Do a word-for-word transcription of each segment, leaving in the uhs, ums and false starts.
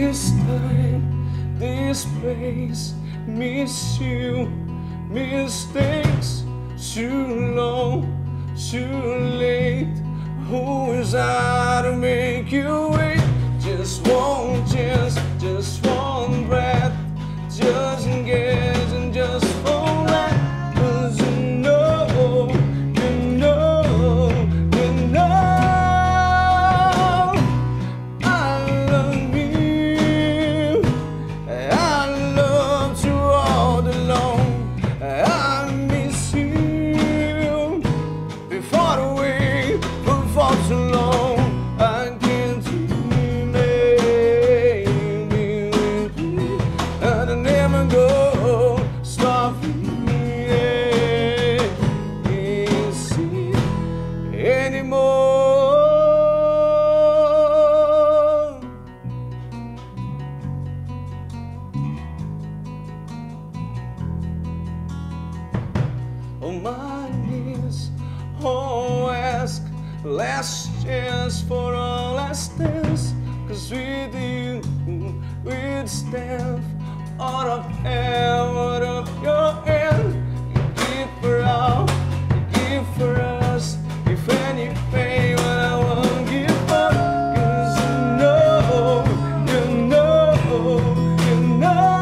This time, this place, miss you, mistakes, too long, too late. Who is I to make you wait? Just one chance, just one breath, just engage and just forget. 'Cause you know, you know, you know I love you. I love you all alone. I miss you. Before the way, before too long, I can't dream it with you. And I never go stop feeling easy anymore. On my knees, oh, ask last chance for our last dance. 'Cause with you, we'd stand out of hell, out of your hand. You give for all, you give for us. If anything, what I won't give up. 'Cause you know, you know, you know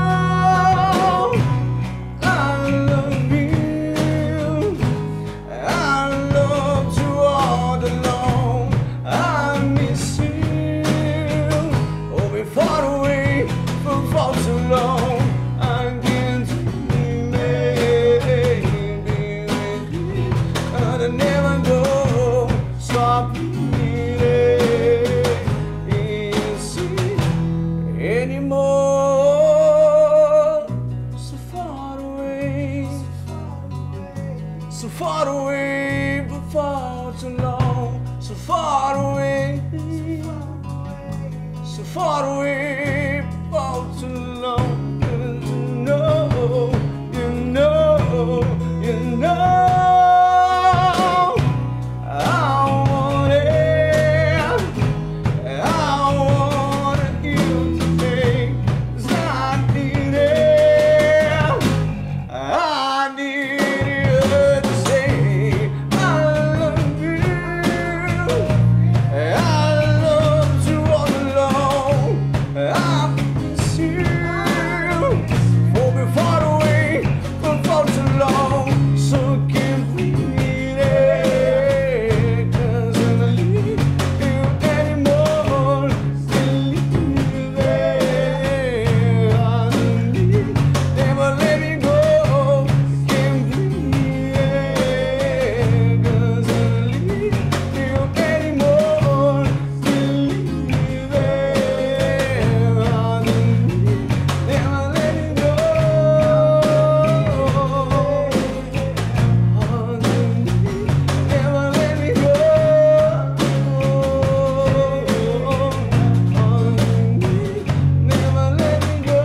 I love you. I love you all alone. I miss you. Oh, before the way, for too long, I can't dream it with you. And I never go stop feeling easy anymore. So far away, so far away, but far too long. So far away, so far away, far too long. You know, you know, you know I want it. I want you today. 'Cause I need it. I need you to say I love you. I love you all alone. I miss you. For before the way, before too long. So can't breathe it. 'Cause I don't need you anymore. Believe it. I don't need, never let me go. Can't breathe it. 'Cause I don't need you anymore. Believe it. I don't need, never let me go. I don't need, never let me go. I don't need, never let me go.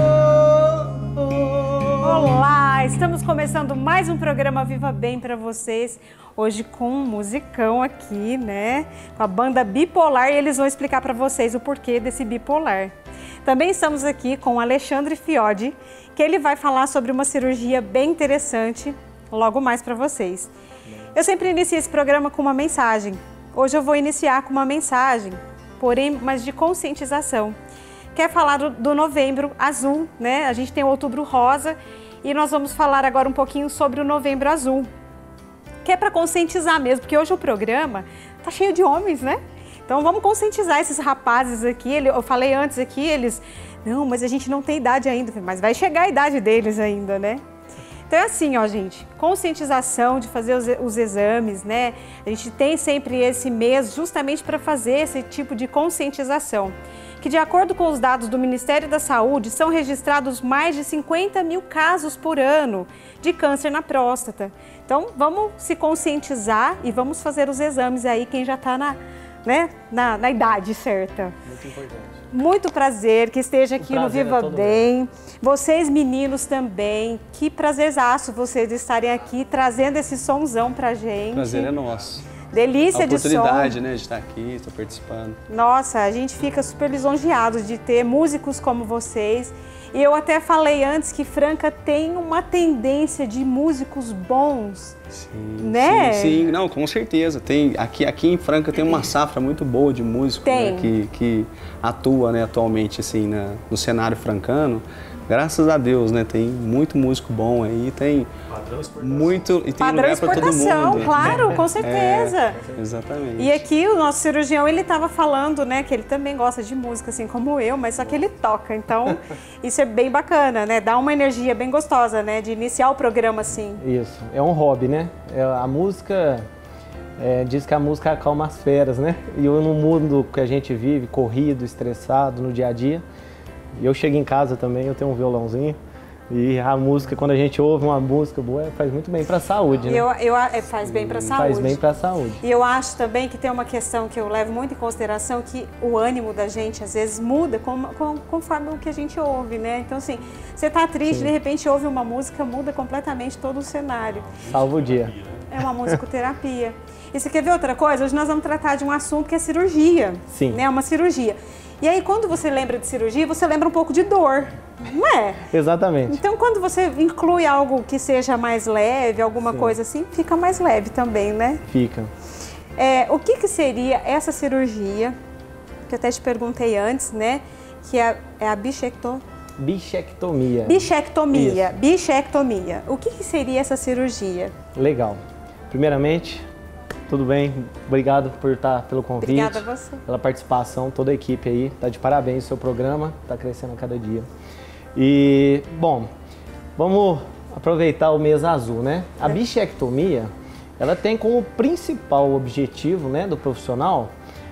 Olá, estamos começando mais um programa Viva Bem para vocês. Hoje com um musicão aqui, né? Com a banda Bipolar, e eles vão explicar para vocês o porquê desse bipolar. Também estamos aqui com o Alexandre Fiodi, que ele vai falar sobre uma cirurgia bem interessante logo mais para vocês. Eu sempre inicio esse programa com uma mensagem. Hoje eu vou iniciar com uma mensagem, porém, mas de conscientização. Quer falar do, do Novembro Azul, né? A gente tem o Outubro Rosa e nós vamos falar agora um pouquinho sobre o Novembro Azul, que é para conscientizar mesmo, porque hoje o programa tá cheio de homens, né? Então vamos conscientizar esses rapazes aqui. Ele- Eu falei antes aqui, eles, não, mas a gente não tem idade ainda, mas vai chegar a idade deles ainda, né? Então é assim, ó, gente, conscientização de fazer os, os exames, né? A gente tem sempre esse mês justamente para fazer esse tipo de conscientização. Que de acordo com os dados do Ministério da Saúde, são registrados mais de cinquenta mil casos por ano de câncer na próstata. Então vamos se conscientizar e vamos fazer os exames aí, quem já está na, né, na, na idade certa. Muito importante. Muito prazer que esteja aqui no prazer é Viva todo Bem. Vocês meninos também, que prazerzaço vocês estarem aqui trazendo esse sonzão pra gente. Prazer é nosso. delícia de som. A oportunidade, né, de estar aqui, estar participando. Nossa, a gente fica super lisonjeado de ter músicos como vocês. E eu até falei antes que Franca tem uma tendência de músicos bons, sim, né? Sim, sim, não, com certeza. Tem, aqui, aqui em Franca tem uma safra muito boa de músicos, né, que, que atua, né, atualmente assim, na, no cenário francano. Graças a Deus, né? Tem muito músico bom aí, tem muito e tem Padrão lugar para todo mundo. Claro, com certeza. É, exatamente. E aqui o nosso cirurgião, ele estava falando, né, que ele também gosta de música, assim como eu, mas só que ele toca. Então, isso é bem bacana, né? Dá uma energia bem gostosa, né? De iniciar o programa assim. Isso, é um hobby, né? É, a música, é, diz que a música acalma as feras, né? E eu, no mundo que a gente vive, corrido, estressado, no dia a dia, e eu chego em casa também, eu tenho um violãozinho. E a música, quando a gente ouve uma música boa, faz muito bem para a saúde, né? Eu, eu, é, faz bem para a saúde. Faz bem para a saúde. E eu acho também que tem uma questão que eu levo muito em consideração, que o ânimo da gente, às vezes, muda com, com, conforme o que a gente ouve, né? Então, assim, você tá triste, Sim. de repente ouve uma música, muda completamente todo o cenário. Salva o dia. É uma musicoterapia. E você quer ver outra coisa? Hoje nós vamos tratar de um assunto que é cirurgia. Sim. Né? Uma cirurgia. E aí, quando você lembra de cirurgia, você lembra um pouco de dor, não é? Exatamente. Então, quando você inclui algo que seja mais leve, alguma Sim. coisa assim, fica mais leve também, né? Fica. É, o que, que seria essa cirurgia, que eu até te perguntei antes, né? Que é, é a bichectomia. Bichectomia. Bichectomia. Isso. Bichectomia. O que, que seria essa cirurgia? Legal. Primeiramente, tudo bem? Obrigado por estar pelo convite. Obrigada a você. Pela participação, toda a equipe aí. Tá de parabéns o seu programa, tá crescendo a cada dia. E, bom, vamos aproveitar o mês azul, né? A é. bichectomia, ela tem como principal objetivo, né, do profissional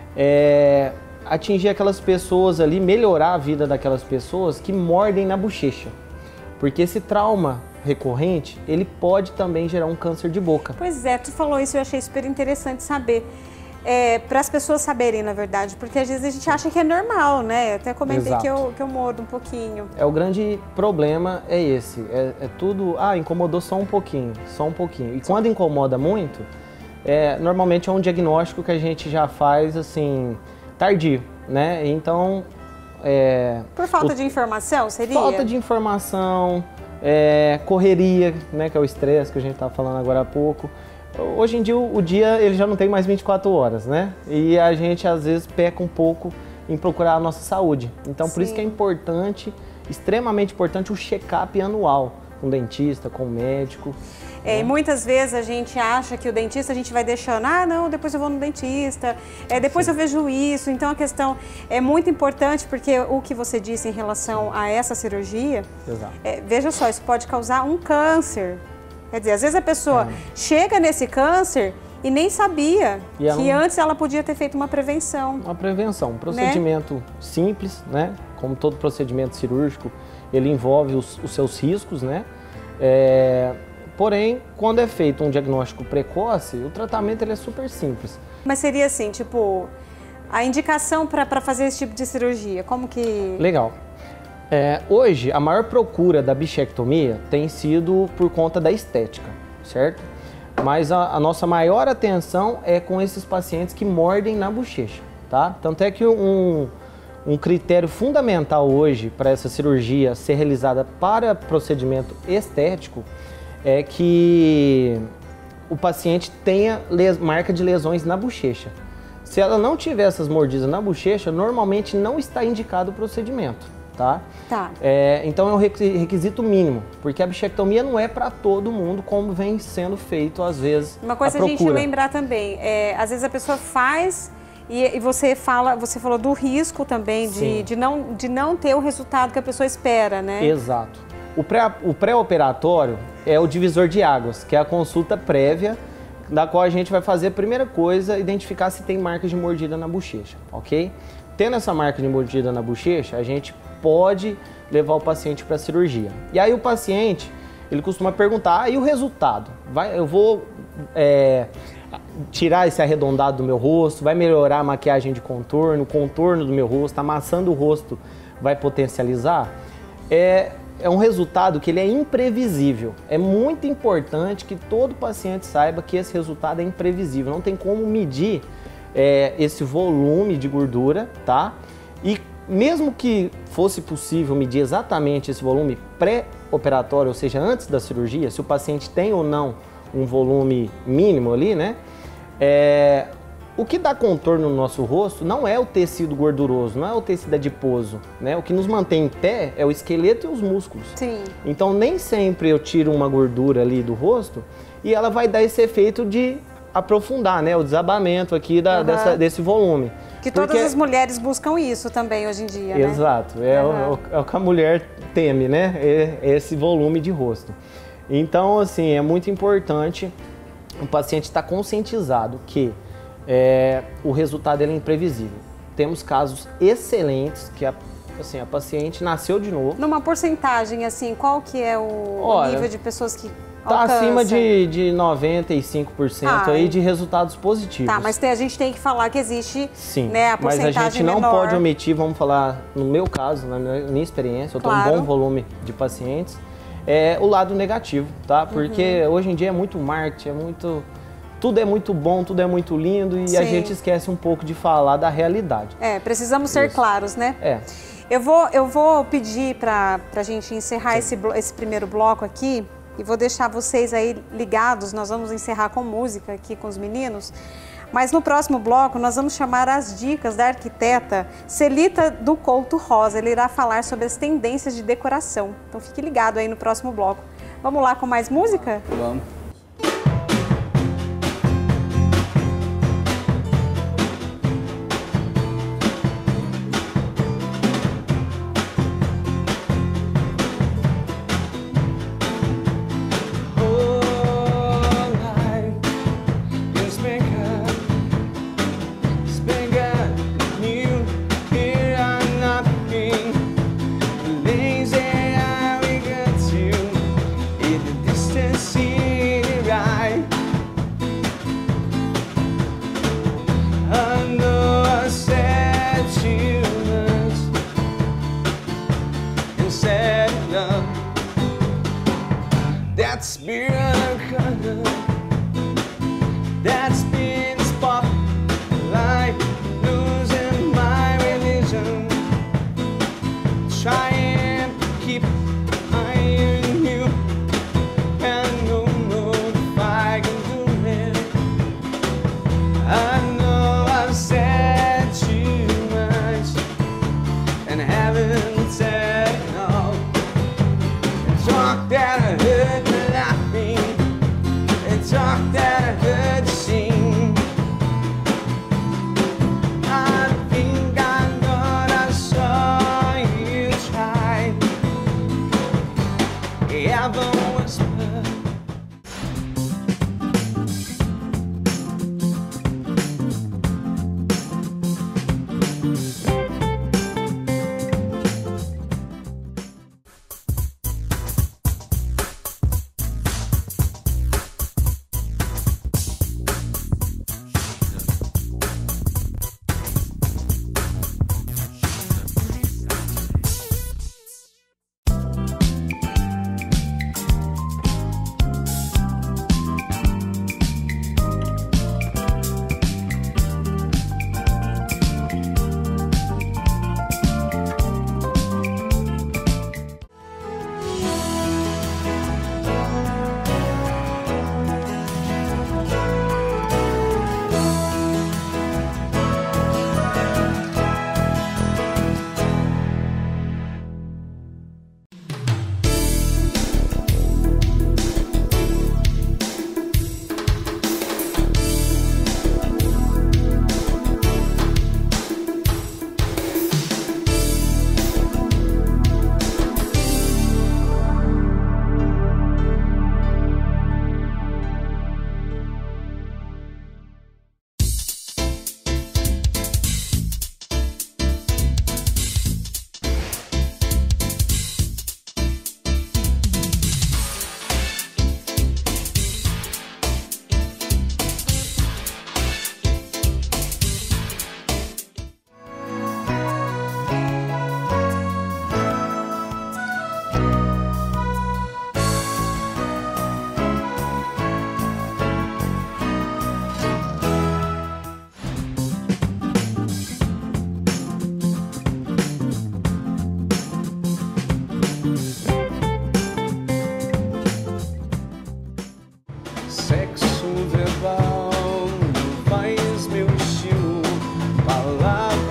é atingir aquelas pessoas ali, melhorar a vida daquelas pessoas que mordem na bochecha. Porque esse trauma recorrente, ele pode também gerar um câncer de boca. Pois é, tu falou isso, eu achei super interessante saber. É, para as pessoas saberem, na verdade, porque às vezes a gente acha que é normal, né? Eu até comentei que eu, que eu mordo um pouquinho. É, o grande problema é esse, é, é tudo, ah, incomodou só um pouquinho, só um pouquinho. E quando incomoda muito, é, normalmente é um diagnóstico que a gente já faz, assim, tardio, né? Então... É, Por falta o, de informação, seria? Falta de informação, é, correria, né, que é o estresse que a gente estava falando agora há pouco. Hoje em dia o dia ele já não tem mais vinte e quatro horas, né? E a gente às vezes peca um pouco em procurar a nossa saúde. Então Sim. por isso que é importante, extremamente importante, o check-up anual com o dentista, com o médico. É, e muitas vezes a gente acha que o dentista a gente vai deixando, ah, não, depois eu vou no dentista, é, depois Sim. eu vejo isso. Então a questão é muito importante, porque o que você disse em relação a essa cirurgia, é, veja só, isso pode causar um câncer. Quer dizer, às vezes a pessoa é. chega nesse câncer e nem sabia e que não... antes ela podia ter feito uma prevenção. Uma prevenção, um procedimento né? simples, né? Como todo procedimento cirúrgico, ele envolve os, os seus riscos, né? É... Porém, quando é feito um diagnóstico precoce, o tratamento ele é super simples. Mas seria assim, tipo, a indicação para fazer esse tipo de cirurgia, como que... Legal. É, hoje, a maior procura da bichectomia tem sido por conta da estética, certo? Mas a, a nossa maior atenção é com esses pacientes que mordem na bochecha, tá? Tanto é que um, um critério fundamental hoje para essa cirurgia ser realizada para procedimento estético é que o paciente tenha les, marca de lesões na bochecha. Se ela não tiver essas mordidas na bochecha, normalmente não está indicado o procedimento, tá? Tá. É, então é um requisito mínimo, porque a bichectomia não é para todo mundo, como vem sendo feito às vezes. Uma coisa a, a gente lembrar também, é, às vezes a pessoa faz e, e você fala, você falou do risco também de, de, não, de não ter o resultado que a pessoa espera, né? Exato. O pré, o pré-operatório é o divisor de águas, que é a consulta prévia, da qual a gente vai fazer a primeira coisa, identificar se tem marca de mordida na bochecha, ok? Tendo essa marca de mordida na bochecha, a gente pode levar o paciente para a cirurgia. E aí o paciente, ele costuma perguntar, ah, e o resultado? Vai, eu vou é, tirar esse arredondado do meu rosto, vai melhorar a maquiagem de contorno, o contorno do meu rosto, amassando o rosto vai potencializar? É... é um resultado que ele é imprevisível. É muito importante que todo paciente saiba que esse resultado é imprevisível. Não tem como medir é, esse volume de gordura, tá? E mesmo que fosse possível medir exatamente esse volume pré-operatório, ou seja, antes da cirurgia, se o paciente tem ou não um volume mínimo ali, né? É, o que dá contorno no nosso rosto não é o tecido gorduroso, não é o tecido adiposo, né? O que nos mantém em pé é o esqueleto e os músculos. Sim. Então nem sempre eu tiro uma gordura ali do rosto e ela vai dar esse efeito de aprofundar, né? O desabamento aqui da, uhum. dessa, desse volume. Que todas Porque... as mulheres buscam isso também hoje em dia, né? Exato, é, uhum. o, é o que a mulher teme, né? É, é esse volume de rosto. Então, assim, é muito importante o paciente estar conscientizado que é, o resultado ele é imprevisível. Temos casos excelentes que a, assim, a paciente nasceu de novo. Numa porcentagem, assim, qual que é o Olha, nível de pessoas que Tá alcança? acima de, de noventa e cinco por cento ah, aí de resultados positivos. Tá, mas tem, a gente tem que falar que existe Sim, né, a porcentagem mas a gente não menor. pode omitir, vamos falar, no meu caso, na minha, minha experiência, eu claro. tenho um bom volume de pacientes, é o lado negativo, tá? Porque uhum. hoje em dia é muito marketing, é muito... Tudo é muito bom, tudo é muito lindo e Sim. a gente esquece um pouco de falar da realidade. É, precisamos ser Isso. claros, né? É. Eu vou, eu vou pedir para a gente encerrar esse, esse primeiro bloco aqui e vou deixar vocês aí ligados, nós vamos encerrar com música aqui com os meninos, mas no próximo bloco nós vamos chamar as dicas da arquiteta Celita do Couto Rosa. Ele irá falar sobre as tendências de decoração, então fique ligado aí no próximo bloco. Vamos lá com mais música? Vamos. That's been a color that's been spotlight, losing my religion, trying to keep eyeing you, and don't know if I can do it. I know I've said too much and haven't said enough. Talk that I heard me laughing, and talk that I heard you sing. I think I know I saw you try. Ever whisper.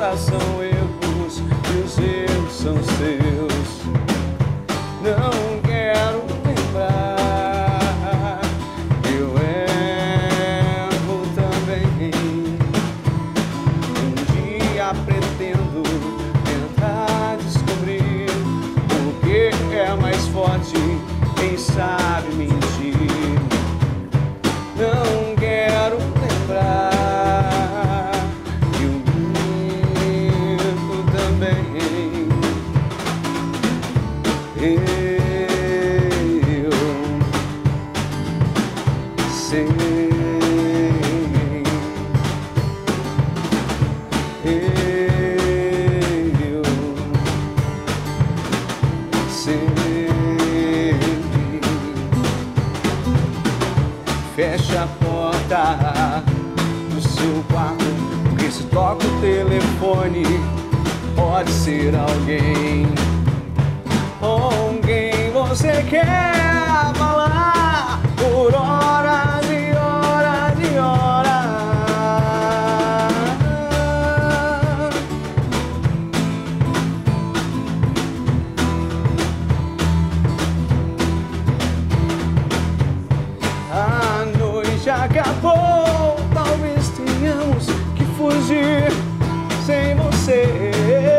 terra são erros e os erros são seus. Não quero lembrar, eu erro também. Um dia pretendo tentar descobrir o que é mais forte, quem sabe mentir. Não quero lembrar que o medo também. Eu sei, eu sei. Fecha a porta do seu quarto, porque se toca o telefone, pode ser alguém. Com quem você quer falar por horas e horas e horas. A noite acabou, talvez tenhamos que fugir sem você.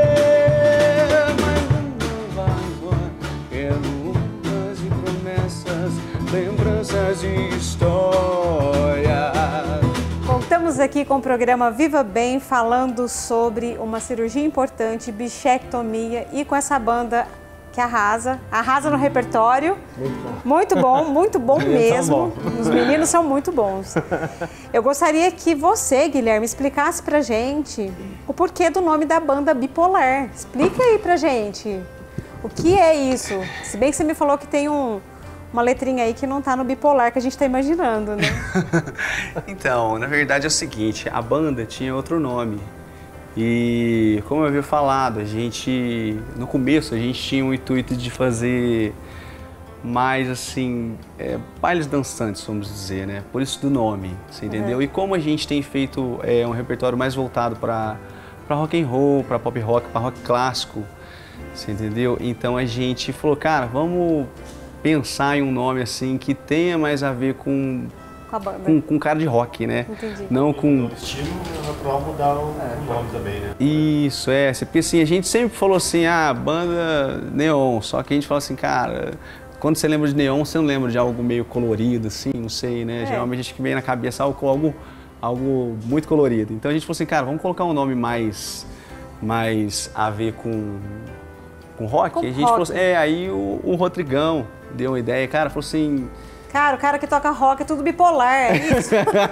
Mas não vai embora, é lutas e promessas, lembranças e histórias. Voltamos aqui com o programa Viva Bem, falando sobre uma cirurgia importante, bichectomia, e com essa banda que arrasa, arrasa no repertório. Muito bom. Muito bom, muito bom mesmo. bom. Os meninos são muito bons. Eu gostaria que você, Guilherme, explicasse pra gente o porquê do nome da banda Bipolar. Explica aí pra gente. O que é isso? Se bem que você me falou que tem um, uma letrinha aí que não tá no bipolar que a gente tá imaginando, né? Então, na verdade é o seguinte, a banda tinha outro nome. E como eu havia falado, a gente, no começo, a gente tinha o intuito de fazer mais, assim, é, bailes dançantes, vamos dizer, né? Por isso do nome, você entendeu? Uhum. E como a gente tem feito é, um repertório mais voltado para para rock and roll, para pop rock, para rock clássico, você entendeu? Então a gente falou, cara, vamos pensar em um nome, assim, que tenha mais a ver com... Com a banda. Com, com cara de rock, né? Entendi. Não com... O estilo natural mudar o nome também, né? Isso, é. Porque assim, a gente sempre falou assim, ah, banda neon. Só que a gente fala assim, cara, quando você lembra de neon, você não lembra de algo meio colorido, assim, não sei, né? É. Geralmente a gente vem na cabeça algo, algo, algo muito colorido. Então a gente falou assim, cara, vamos colocar um nome mais, mais a ver com, com rock. Com e a gente rock. falou assim, é, aí o, o Rodrigão deu uma ideia, cara, falou assim... Cara, o cara que toca rock é tudo bipolar, é isso?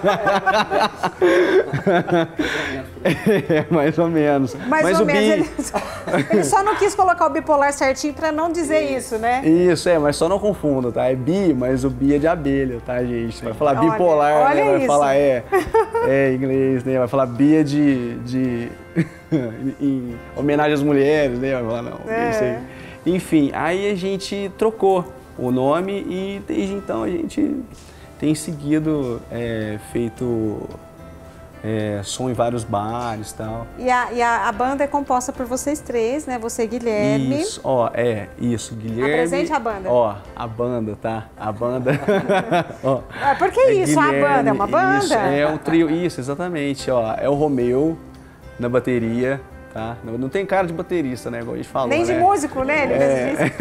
É, mais ou menos. Mais Mas ou o menos. Bi... Ele, ele só não quis colocar o bipolar certinho pra não dizer isso, né? Isso, é, mas só não confunda, tá? É bi, mas o bi é de abelha, tá, gente? Vai falar Olha, bipolar, olha né? Vai isso. falar, é, é inglês, né? Vai falar bi é de, de em homenagem às mulheres, né? Vai falar, não, É. isso aí. Enfim, aí a gente trocou o nome e desde então a gente tem seguido, é, feito é, som em vários bares e tal. E, a, e a, a banda é composta por vocês três, né? Você, Guilherme. Isso, ó, é, isso, Guilherme. Apresente a banda. Ó, a banda, tá? A banda. Ó, Ah, por que é isso? A Guilherme, banda é uma banda? Isso, é um trio, isso, exatamente, ó. É o Romeu na bateria, tá? Não, não tem cara de baterista, né? Igual a gente falou, Nem de né? músico, né? Ele mesmo disse.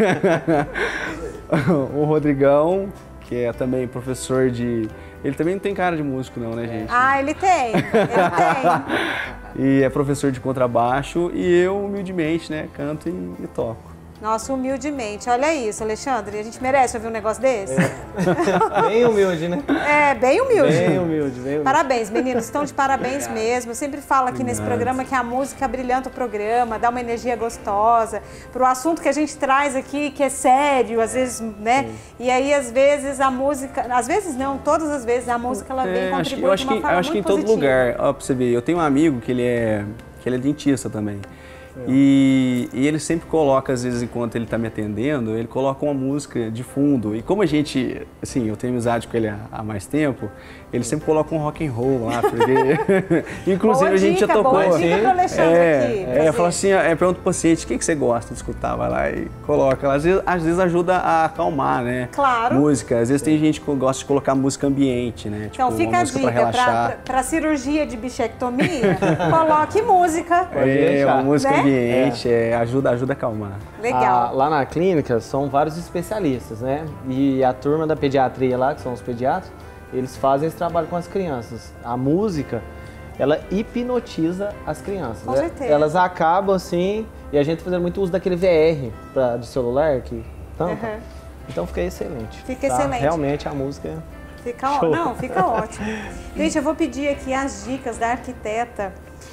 O Rodrigão, que é também professor de... Ele também não tem cara de músico não, né, gente? Ah, ele tem. Ele tem. E é professor de contrabaixo e eu, humildemente, né, canto e, e toco. Nossa, humildemente. Olha isso, Alexandre. A gente merece ouvir um negócio desse? Bem humilde, né? É, bem humilde. Bem humilde, bem humilde. Parabéns, meninos. Estão de parabéns mesmo. Eu sempre falo aqui nesse programa que a música brilhanta o programa, dá uma energia gostosa para o assunto que a gente traz aqui, que é sério, às vezes, né? Sim. E aí, às vezes, a música... Às vezes não, todas as vezes a música ela vem É, acho que- contribuir eu acho de uma que, forma eu acho que em muito todo positiva. lugar, ó, pra você ver, eu tenho um amigo que ele é, que ele é dentista também. E, e ele sempre coloca, às vezes, enquanto ele está me atendendo, ele coloca uma música de fundo. E como a gente, assim, eu tenho amizade com ele há, há mais tempo, ele sempre coloca um rock and roll lá, porque inclusive Boa a gente dica, já tocou. boa dica pro Alexandre é, aqui, É, fazer. fala assim, é, pergunta pro paciente, o que, que você gosta de escutar? Vai lá e coloca. Às vezes, às vezes ajuda a acalmar, né? Claro. Música. Às vezes tem gente que gosta de colocar música ambiente, né? Então tipo, fica uma a música dica, pra relaxar. para cirurgia de bichectomia, coloque música. Pode É, deixar. Né? uma música ambiente, é, ajuda, ajuda a acalmar. Legal. Ah, lá na clínica são vários especialistas, né? E a turma da pediatria lá, que são os pediatras, eles fazem esse trabalho com as crianças. A música, ela hipnotiza as crianças. Com né? certeza. Elas acabam assim, e a gente fazendo muito uso daquele V R pra, de celular que tampa. Uhum. Então fica excelente. Fica tá? excelente. Realmente a música é... Fica, ó- Show. não, fica ótimo. Gente, eu vou pedir aqui as dicas da arquiteta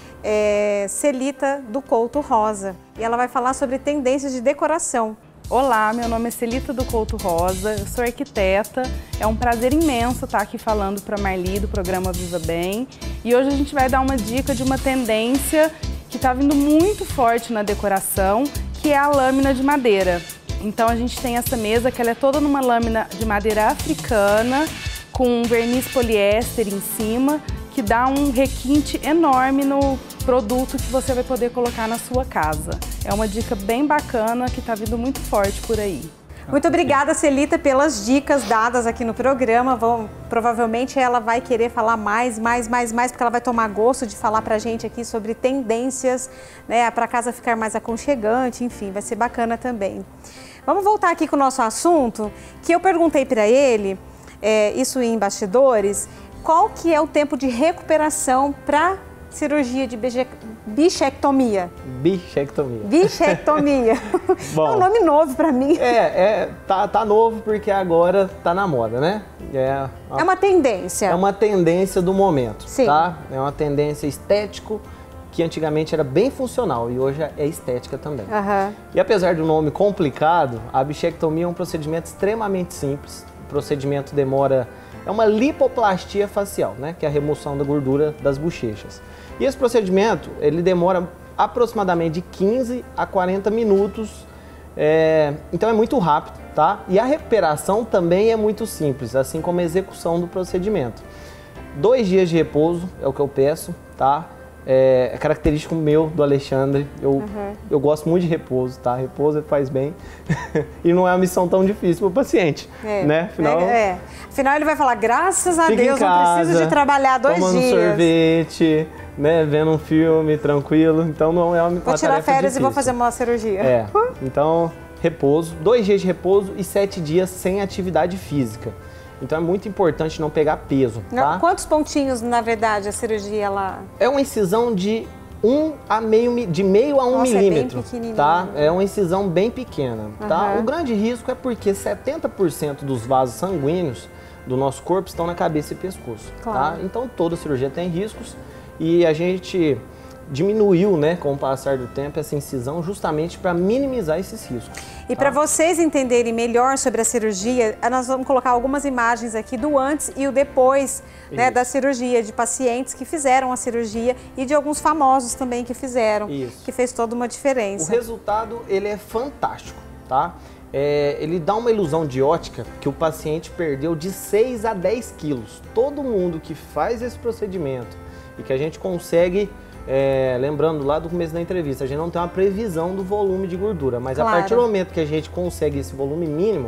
é, Celita do Couto Rosa. E ela vai falar sobre tendências de decoração. Olá, meu nome é Celita do Couto Rosa, eu sou arquiteta. É um prazer imenso estar aqui falando para a Marli do programa Viva Bem. E hoje a gente vai dar uma dica de uma tendência que está vindo muito forte na decoração, que é a lâmina de madeira. Então a gente tem essa mesa que ela é toda numa lâmina de madeira africana, com um verniz poliéster em cima, que dá um requinte enorme no produto que você vai poder colocar na sua casa. É uma dica bem bacana que está vindo muito forte por aí. Muito obrigada, Celita, pelas dicas dadas aqui no programa. Vão, provavelmente ela vai querer falar mais, mais, mais, mais, porque ela vai tomar gosto de falar pra gente aqui sobre tendências, né, para casa ficar mais aconchegante, enfim, vai ser bacana também. Vamos voltar aqui com o nosso assunto, que eu perguntei para ele, é, isso em bastidores, qual que é o tempo de recuperação para cirurgia de biche- bichectomia? bichectomia. Bichectomia. Bom. É um nome novo para mim. É, é tá, tá novo porque agora tá na moda, né? É uma, É uma tendência. é uma tendência do momento, Sim. tá? É uma tendência estético que antigamente era bem funcional e hoje é estética também. Aham. E apesar do nome complicado, a bichectomia é um procedimento extremamente simples. O procedimento demora... É uma lipoplastia facial, né? Que é a remoção da gordura das bochechas. E esse procedimento, ele demora aproximadamente de quinze a quarenta minutos. É... Então é muito rápido, tá? E a recuperação também é muito simples, assim como a execução do procedimento. Dois dias de repouso é o que eu peço, tá? É, é característico meu, do Alexandre. Eu, Uhum. eu gosto muito de repouso, tá? Repouso faz bem. E não é uma missão tão difícil para o paciente, É. né? Afinal, É, é. Afinal, ele vai falar, graças a fica em Deus, não casa, preciso de trabalhar dois tomando dias. sorvete, né? Vendo um filme tranquilo. Então não é uma, uma Vou tirar tarefa férias e vou difícil. fazer uma cirurgia. É, então repouso, dois dias de repouso e sete dias sem atividade física. Então é muito importante não pegar peso, Não, tá? Quantos pontinhos, na verdade, a cirurgia ela... É uma incisão de um a meio, mi- de meio a um Nossa, é bem milímetro, pequenininho. tá? É uma incisão bem pequena, tá? Aham. O grande risco é porque setenta por cento dos vasos sanguíneos do nosso corpo estão na cabeça e pescoço, Claro. tá? Então toda cirurgia tem riscos e a gente diminuiu, né, com o passar do tempo, essa incisão justamente para minimizar esses riscos. E para vocês entenderem melhor sobre a cirurgia, nós vamos colocar algumas imagens aqui do antes e o depois, né, Isso. da cirurgia, de pacientes que fizeram a cirurgia e de alguns famosos também que fizeram, Isso. que fez toda uma O diferença. resultado, ele é fantástico, tá? É, ele dá uma ilusão de ótica que o paciente perdeu de seis a dez quilos. Todo mundo que faz esse procedimento e que a gente consegue, é, lembrando lá do começo da entrevista, a gente não tem uma previsão do volume de gordura, mas Claro. a partir do momento que a gente consegue esse volume mínimo,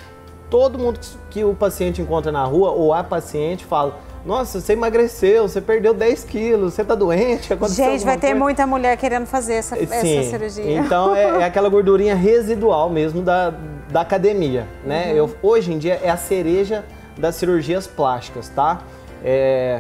todo mundo que, que o paciente encontra na rua ou a paciente fala: nossa, você emagreceu, você perdeu dez quilos, você tá doente, aconteceu Gente, vai alguma ter coisa?" muita mulher querendo fazer essa, essa Sim, cirurgia. então é, é aquela gordurinha residual mesmo da, da academia, né? Uhum. Eu, hoje em dia é a cereja das cirurgias plásticas, tá? É,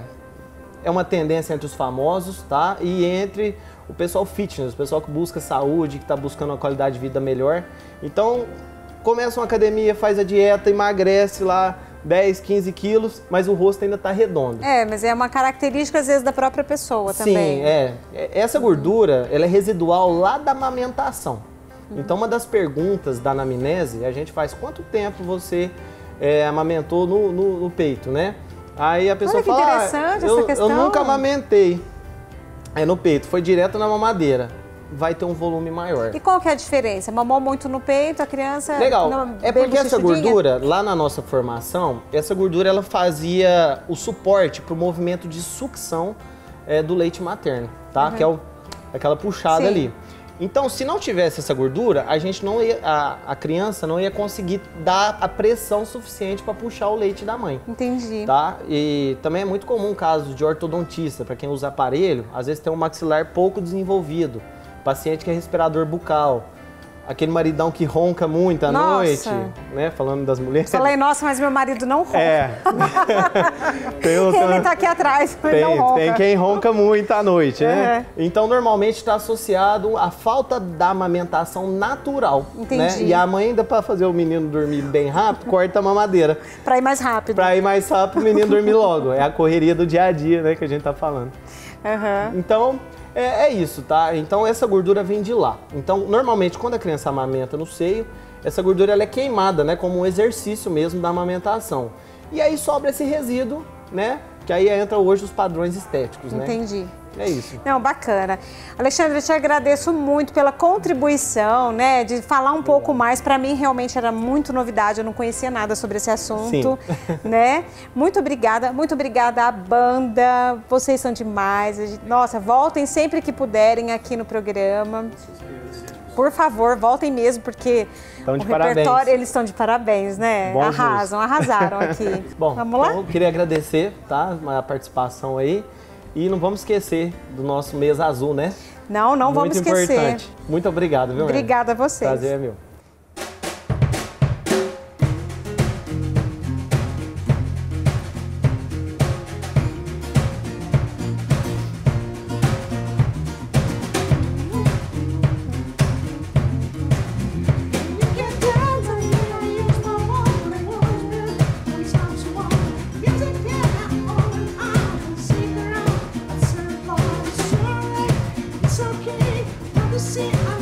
é uma tendência entre os famosos, tá? E entre o pessoal fitness, o pessoal que busca saúde, que está buscando uma qualidade de vida melhor. Então, começa uma academia, faz a dieta, emagrece lá dez, quinze quilos, mas o rosto ainda está redondo. É, mas é uma característica, às vezes, da própria pessoa também. Sim, é. Essa gordura, ela é residual lá da amamentação. Uhum. Então, uma das perguntas da anamnese, a gente faz quanto tempo você é, amamentou no, no, no peito, né? Aí a pessoa Olha que fala, interessante "Ah, eu, essa questão." eu nunca amamentei é, no peito, foi direto na mamadeira. vai ter um volume maior. E qual que é a diferença? Mamou muito no peito, a criança... Legal. Não, é bem porque essa bochechudinha? gordura, lá na nossa formação, essa gordura ela fazia o suporte para o movimento de sucção é, do leite materno, tá? Uhum. Que é o, aquela puxada Sim. ali. Então, se não tivesse essa gordura, a gente não ia, a, a criança não ia conseguir dar a pressão suficiente para puxar o leite da mãe. Entendi. Tá? E também é muito comum caso de ortodontista, para quem usa aparelho, às vezes tem um maxilar pouco desenvolvido, paciente que é respirador bucal, aquele maridão que ronca muito à Nossa. noite, né? Falando das mulheres. Falei, nossa, mas meu marido não ronca. É. tem, o- Ele tá aqui atrás, mas tem, não ronca. tem quem ronca muito à noite, né? Uhum. Então, normalmente está associado à falta da amamentação natural. Entendi. Né? E a mãe, ainda para fazer o menino dormir bem rápido, corta a mamadeira. Pra ir mais rápido. Para ir mais rápido, o menino dormir logo. É a correria do dia a dia, né, que a gente tá falando. Uhum. Então, é, é isso, tá? Então, essa gordura vem de lá. Então, normalmente, quando a criança amamenta no seio, essa gordura ela é queimada, né? Como um exercício mesmo da amamentação. E aí sobra esse resíduo, né? Que aí entra hoje os padrões estéticos, né? Entendi. É isso. Não, bacana. Alexandre, eu te agradeço muito pela contribuição, né, de falar um pouco mais. Para mim, realmente era muito novidade, eu não conhecia nada sobre esse assunto, Sim. né? Muito obrigada, muito obrigada à banda, vocês são demais. A gente- Nossa, voltem sempre que puderem aqui no programa. Por favor, voltem mesmo, porque Estão de o parabéns. repertório, eles estão de parabéns, né? Bons Arrasam, arrasaram aqui. Bom, Vamos lá? então, eu queria agradecer, tá? A participação aí. E não vamos esquecer do nosso mês azul, né? Não, não vamos Muito esquecer. importante. Muito obrigado, viu, Ana? Obrigada a vocês. Prazer é meu. It's okay, never say I